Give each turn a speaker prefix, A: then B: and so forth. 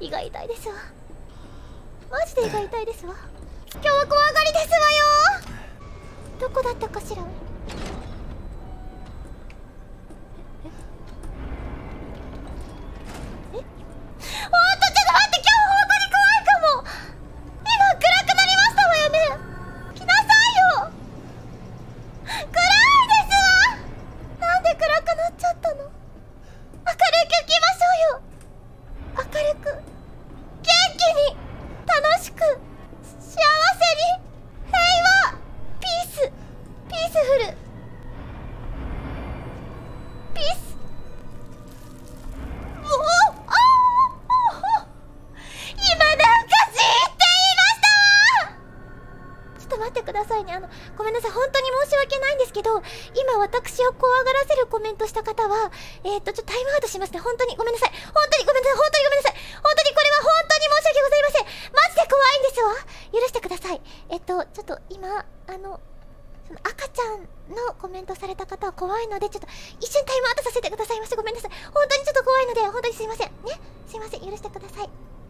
A: 胃が痛いですわ。マジで胃が痛いですわ。今日は怖がりですわよ。どこだったかしら。おっとちょっと待って、今日本当に怖いかも。今暗くなりましたわよね。来なさいよ。暗いですわ。なんで暗くなっちゃったの。明るく行きましょうよ。明るく元気に楽しく幸せに平和ピースピースフルピース。おおああ今なんかじーって言いましたわ。ちょっと待ってくださいね。ごめんなさい、本当に申し訳ないんですけど、今私を怖がらせるコメントした方はちょっとタイムアウトしますね。本当にごめんなさい、本当にごめんなさい、本当にごめんなさい、本当にこれは本当に申し訳ございません。マジで怖いんですわ。許してください。ちょっと今その赤ちゃんのコメントされた方は怖いので、ちょっと一瞬タイムアウトさせてくださいませ。ごめんなさい、本当にちょっと怖いので、本当にすいませんね。すいません、許してください。